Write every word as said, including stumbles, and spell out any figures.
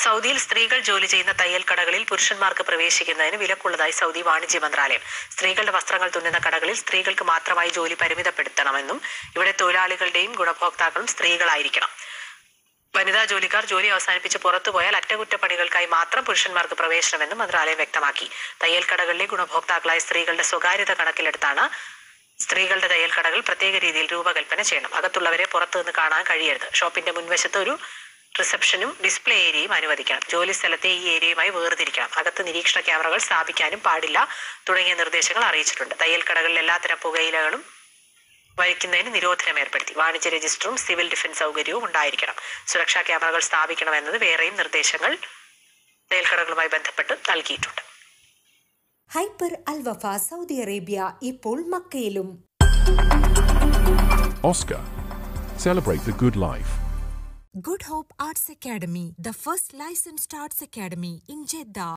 സൗദിയിൽ സ്ത്രീകൾ ജോലി ചെയ്യുന്ന തയ്യൽ കടകളിൽ പുരുഷന്മാർക്ക് പ്രവേശിക്കുന്നതിന് വിലക്കുള്ളതായി സൗദി വാണിജ്യ മന്ത്രാലയം. സ്ത്രീകളുടെ വസ്ത്രങ്ങൾ തുന്നുന്ന കടകളിൽ സ്ത്രീകൾക്ക് മാത്രമായി ജോലി പരിമിതപ്പെടുത്തണമെന്നും ഇവിടെ തൊഴിലാളികളുടെയും ഗുണഭോക്താക്കളും സ്ത്രീകളായിരിക്കണം. വനിതാ ജോലിക്കാർ ജോലി അവസാനിപ്പിച്ച് പുറത്തുപോയാൽ അറ്റകുറ്റപ്പണികൾക്കായി മാത്രം പുരുഷന്മാർക്ക് പ്രവേശനമെന്നും മന്ത്രാലയം വ്യക്തമാക്കി. തയ്യൽ കടകളിലെ ഗുണഭോക്താക്കളായ സ്ത്രീകളുടെ സ്വകാര്യത കണക്കിലെടുത്താണ് സ്ത്രീകളുടെ തയ്യൽ കടകൾ പ്രത്യേക രീതിയിൽ രൂപകൽപ്പന ചെയ്യണം. അകത്തുള്ളവരെ പുറത്തുനിന്ന് കാണാൻ കഴിയരുത്. ഷോപ്പിന്റെ മുൻവശത്ത് ഒരു റിസപ്ഷനും ഡിസ്പ്ലേ ഏരിയയും അനുവദിക്കണം. ജോലി സ്ഥലത്തെ ഈ ഏരിയയുമായി വേർതിരിക്കണം. അകത്ത് നിരീക്ഷണ ക്യാമറകൾ സ്ഥാപിക്കാനും പാടില്ല തുടങ്ങിയ നിർദ്ദേശങ്ങൾ അറിയിച്ചിട്ടുണ്ട്. തയ്യൽ കടകളിൽ എല്ലാത്തരം പുകയിലകളും വഹിക്കുന്നതിന് നിരോധനം ഏർപ്പെടുത്തി. വാണിജ്യ രജിസ്റ്ററും സിവിൽ ഡിഫൻസ് സൗകര്യവും ഉണ്ടായിരിക്കണം. സുരക്ഷാ ക്യാമറകൾ സ്ഥാപിക്കണമെന്നത് വേറെയും നിർദ്ദേശങ്ങൾ തയ്യൽ കടകളുമായി ബന്ധപ്പെട്ട് നൽകിയിട്ടുണ്ട്. ഹൈപ്പർ അൽവഫ സൗദി അറേബ്യ ഇപ്പോൾ മക്കയിലും. Oscar. Celebrate the good life. Good Hope Arts Academy, the first licensed arts academy in Jeddah.